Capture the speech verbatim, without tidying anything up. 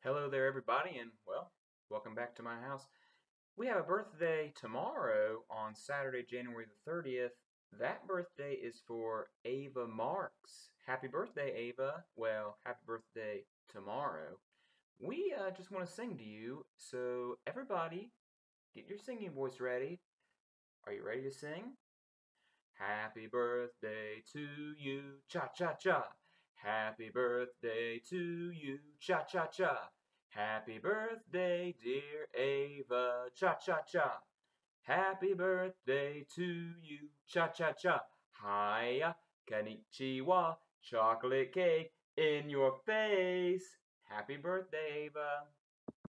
Hello there, everybody, and well, welcome back to my house. We have a birthday tomorrow on Saturday, January the thirtieth. That birthday is for Ava Marks. Happy birthday, Ava. Well, happy birthday tomorrow. We uh, just want to sing to you, so everybody, get your singing voice ready. Are you ready to sing? Happy birthday to you, cha-cha-cha. Happy birthday to you, cha-cha-cha. Happy birthday, dear Ava, cha-cha-cha. Happy birthday to you, cha-cha-cha. Hiya, konnichiwa, chocolate cake in your face. Happy birthday, Ava.